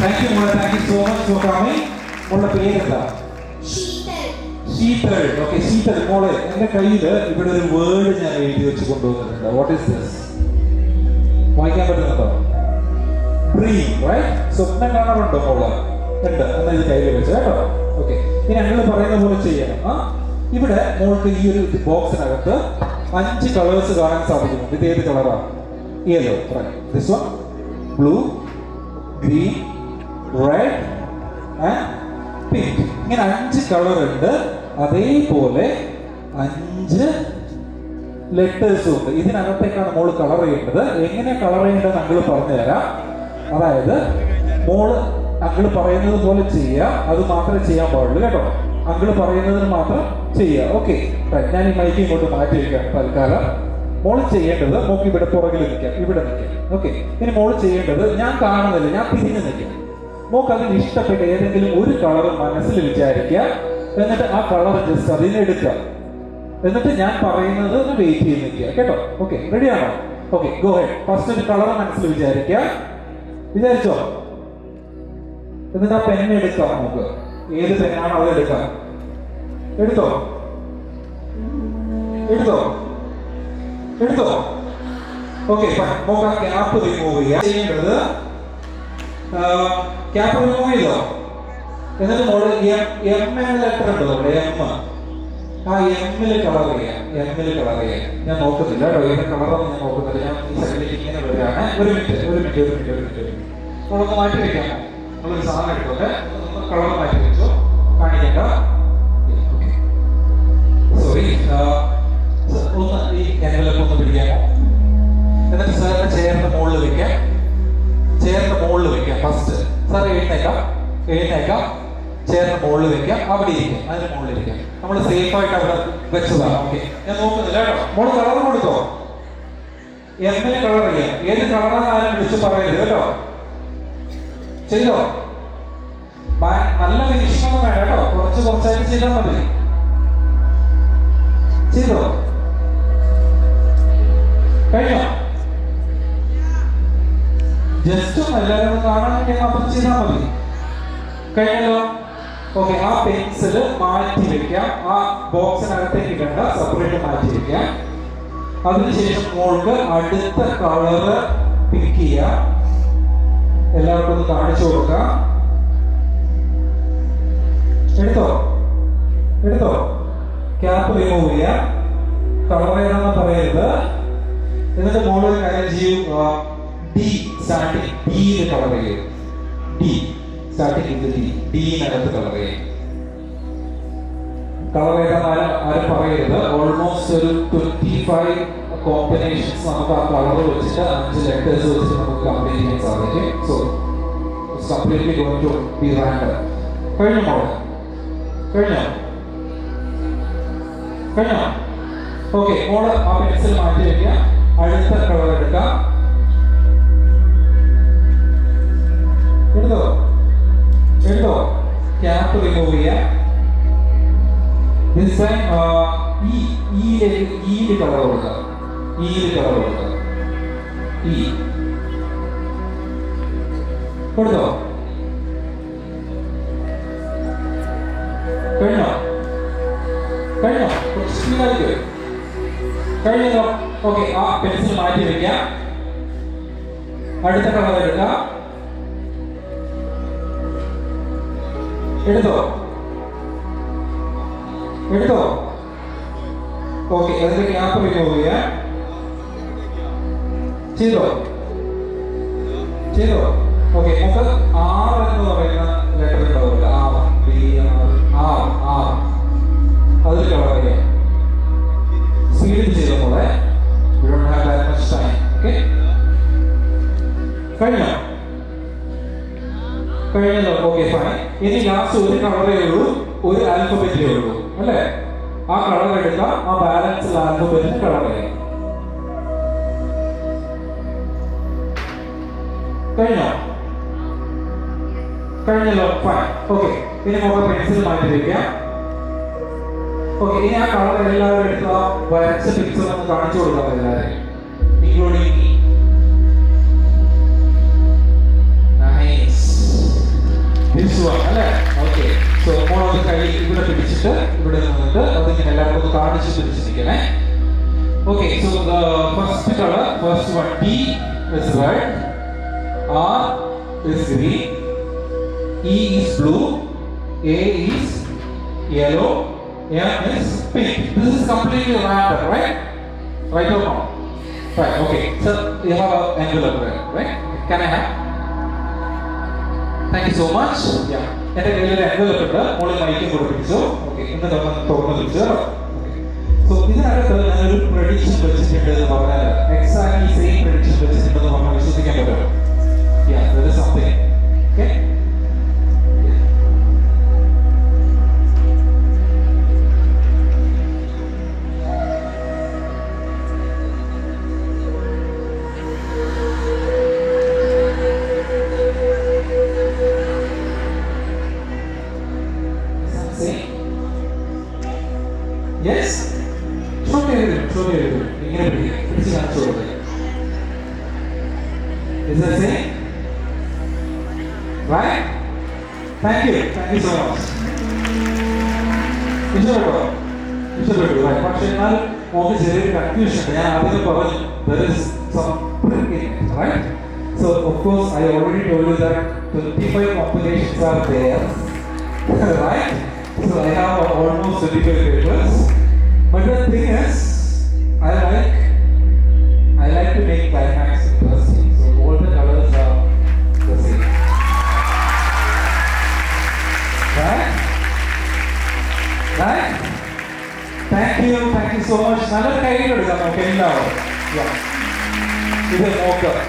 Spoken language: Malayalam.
Thank you, Mola. Thank you so much for coming. Mola, പേര് എന്താ? ശീതൾ. Okay, ശീതൾ. മോളെ, എൻ്റെ കയ്യിൽ ഇവിടെ ഒരു വേർഡ് ഞാൻ എഴുതി വെച്ച് കൊണ്ടുവന്നിട്ടുണ്ട്. What is this? വായിക്കാൻ പറ്റുന്നുണ്ടോ? Dream, right? സ്വപ്നം കാണാറുണ്ടോ മോള്? ഉണ്ട്. എന്നാൽ ഇത് കയ്യിൽ വെച്ച് കേട്ടോ. ഓക്കെ. ഇനി ഞങ്ങൾ പറയുന്ന പോലെ ചെയ്യണം. ഇവിടെ മോൾക്ക് ഈ ഒരു ബോക്സിനകത്ത് 5 കളേഴ്സ് കാണാൻ സാധിക്കുന്നുണ്ട്. ഇത് ഏത് കളറാണ്? Yellow. This one, blue, green, red and pink. ഇങ്ങനെ 5 കളർ ഉണ്ട്. അതേപോലെ 5 ലെറ്റേഴ്സും ഉണ്ട്. ഇതിനകത്തേക്കാണ് മോള് കളർ ചെയ്യേണ്ടത്. എങ്ങനെ കളർ ചെയ്യേണ്ടത് അങ്കിൾ പറഞ്ഞു തരാം. അതായത് മോള് അങ്കിൾ പറയുന്നത് പോലെ ചെയ്യുക. അത് മാത്രമേ ചെയ്യാൻ പാടുള്ളൂ കേട്ടോ. അങ്കിൾ പറയുന്നതിന് മാത്രം ചെയ്യുക. ഓക്കെ. ഞാൻ ഈ മൈക്ക് ഇങ്ങോട്ട് മാറ്റി വയ്ക്കാം തൽക്കാലം. മോള് ചെയ്യേണ്ടത് മോക്ക് ഇവിടെ പുറകിൽ നിൽക്കാം, ഇവിടെ നിൽക്കാം. ഓക്കെ. ഇനി മോള് ചെയ്യേണ്ടത് ഞാൻ കാണുന്നില്ല, ഞാൻ തിരിഞ്ഞു നിൽക്കാം. മോക്ക് അതിന് ഇഷ്ടപ്പെട്ട ഏതെങ്കിലും ഒരു കളർ മനസ്സിൽ വിചാരിക്കുക. എന്നിട്ട് ആ കളർ ജസ്റ്റ് അതിനെടുക്കുക. എന്നിട്ട് ഞാൻ പറയുന്നത് ഒന്ന് വെയിറ്റ് ചെയ്ത് നിൽക്കുക കേട്ടോ. ഓക്കെ, റെഡിയാണോ? Okay, go ahead. ഫസ്റ്റ് ഒരു കളർ മനസ്സിൽ വിചാരിക്കുക. വിചാരിച്ചോ? എന്നിട്ട് ആ പെണ്ണ് എടുക്കാം. നമുക്ക് ഏത് പെണ്ണാണോ അത് എടുക്കാം. എടുത്തോ? എടുത്തോ? എടുത്തോ? ഓക്കെ, നമുക്ക് ആ ക്യാപ്പ് റിമൂവ് ചെയ്യാം. ചെയ്യേണ്ടത് ക്യാപ്പ് റിമൂവ് ചെയ്തോ? എന്നിട്ട് മോള് എം എന്ന ലെറ്റർ ഉണ്ടോ അവിടെ? എം. ആ എമ്മില് കളർ ചെയ്യാം. എമ്മില് കളർ ചെയ്യാം. ഞാൻ നോക്കുന്നില്ല കേട്ടോ, ഏത് കളറൊന്നും ഞാൻ നോക്കുന്നില്ല. ഞാൻ ഈ സൈഡിലേക്ക് ഇങ്ങനെ വരികയാണ്. ഒരു മിനിറ്റ് നമ്മളൊന്ന് മാറ്റി വെക്കാമോ? നമ്മളൊരു സാധനം എടുത്തോട്ടെ. കളർ മാറ്റി വെച്ചോ, കാണിക്കണ്ട. സോറി, ഒന്ന് ഈ എൻവലപ്പ് ഒന്ന് പിടിക്കാമോ? എന്നിട്ട് സാറിന്റെ ചെയറിന്റെ മുകളിൽ വെക്കാം. ചെയറിന്റെ മുകളിൽ വെക്കാം. First sir എഴുന്നേക്കാം. ചെയറിന്റെ മുകളിൽ വെക്കാം. അവിടെ ഇരിക്കാം. അതിന് മുകളിൽ ഇരിക്കാം. നമ്മൾ സേഫ് ആയിട്ട് അവിടെ വെച്ചതാണ്. ഓക്കെ, ഞാൻ നോക്കുന്നില്ല കേട്ടോ. മോള് കളർ കൊടുത്തോ? എമ്മിന് കളർ ചെയ്യാം. ഏത് കളറാണ് ആരും വിളിച്ച് പറയരുത് കേട്ടോ. ചെയ്തോ? നല്ല ഫിനിഷിംഗ് ഒന്നും വേണ്ട കേട്ടോ. കുറച്ചായിട്ട് ചെയ്താൽ മതി. ചെയ്തോ? കഴിഞ്ഞോ? ജസ്റ്റ് ഒന്ന് എല്ലാവരും കാണാൻ വേണ്ടി മാത്രം ചെയ്താൽ മതി. കഴിഞ്ഞല്ലോ? ഓക്കെ, ആ പെൻസിൽ മാറ്റി വെക്കാം. ആ ബോക്സിനകത്തേക്ക് ഇടണ്ട, സെപ്പറേറ്റ് മാറ്റി വെക്കാം. അതിനുശേഷം മോൾക്ക് അടുത്ത കളറ് പിക്ക് ചെയ്യാം. എല്ലാവർക്കും ഒന്ന് കാണിച്ചു കൊടുക്കാം. എടുത്തോ? ക്യാപ്പ് റിമൂവ് ചെയ്യാം. കളർ ഏതാണെന്ന് പറയരുത്. എന്നിട്ട് മോള് കാര്യം ചെയ്യും. ഡി സ്റ്റാർട്ടിങ്, ഡിയിൽ കളർ ചെയ്യും. ഡി സ്റ്റാർട്ടിങ് ഇത് ഡിനകത്ത് കളർ ചെയ്യും. കളർ ഏതാണെന്ന് ആരും പറയരുത്. ഓൾമോസ്റ്റ് ഒരു 25 കോമ്പിനേഷൻസ് നമുക്ക് ആ കളർ വെച്ചിട്ട് 5 ലെറ്റേഴ്സ് വെച്ചിട്ട് നമുക്ക് കംപ്ലീറ്റ് ചെയ്യാൻ സാധിക്കും. So it's completely going to be random. കഴിഞ്ഞോ മോളെ? കഴിഞ്ഞോ? ഓക്കെ, മോള് ആ പെൻസിൽ മാറ്റി വെക്കുക. അടുത്ത കളർ എടുക്കാം. എടുത്തോ? ക്യാപ്പ് റിമൂവ് ചെയ്യാം. ദിസ് ടൈം ഈയിലേക്ക് കളർ കൊടുക്കാം. കൊടുത്തോ? കഴിഞ്ഞോ? കഴിഞ്ഞോ? ഓക്കെ, ആ പെൻസിൽ മാറ്റി വെക്കാം. അടുത്ത കളർ എടുക്കാം. എടുത്തോ? ഓക്കെ, അതിന്റെ ക്യാപ്പ് റിമൂവ് ചെയ്യാം. ചെയ്തോ? ഓക്കെ, നമുക്ക് ആർ എന്ന് പറയുന്ന ലെറ്റർ ഉണ്ടാവില്ല. ആർ അതിൽ കളർ ചെയ്യാം. സ്പീഡിൽ ചെയ്തോ മോളെ. We don't have that much time. Okay? കഴിഞ്ഞല്ലോ? Okay, fine. ഇനി ലാസ്റ്റ് ഒരു കളറേ ഉള്ളൂ, ഒരു ആൽഫബറ്റേ ഉള്ളൂ അല്ലേ? ആ കളർ എടുക്കാം. ആ ബാലൻസ് ആൽഫബറ്റിന് കളർ ചെയ്യാം. കഴിഞ്ഞല്ലോ? ഫൈൻ. ഓക്കെ, ഇനി നമുക്ക് പെൻസിൽ മാറ്റി വയ്ക്കാം. ഓക്കെ, ഇനി ആ കളർ എല്ലാവരും എടുത്ത് ആ വരച്ച പിക്ചർ ഒന്ന് കാണിച്ചു കൊടുക്കാം എല്ലാവരും, including. Nice. T is red, R is green, E is blue, A is yellow, M is pink. This is completely random, right? Right or no? Right, okay. So you have an envelope there, right? Can I have? Thank you so much. Yeah. And then you have envelope there. Only my email for the picture. Okay. And then the picture. Okay. So this is a prediction exactly same prediction yeah, there is something. Okay. Yes? Show me everything. Is that same? Right? Thank you so much. Right. But now, confusion. There is some trick in it, right? So, of course, I already told you that 25 combinations are there, right? So, I have almost 25 papers. But the thing is, I like to make climax interesting. So, all the colors are the same. Right? Thank you so much. Another kind of okay now. Yeah. This is mocha.